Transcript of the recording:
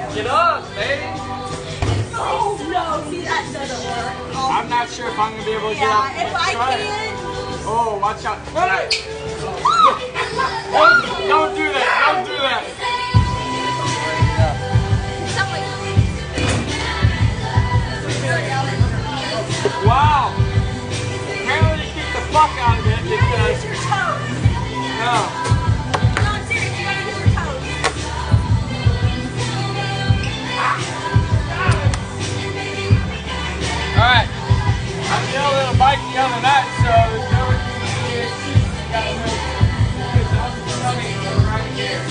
Get up, baby. Oh no, see that doesn't work. Oh. I'm not sure if I'm gonna be able to get up. Yeah, if I can. Oh, watch out. Hey. Don't do that. Don't do that. Wow. Apparently you keep the fuck out of it because... Use your toes. No. No, I'm serious. You gotta use your toes. Alright. I'm the only little bike on the nut, so there's no excuse. You gotta move. Because I'm coming right here.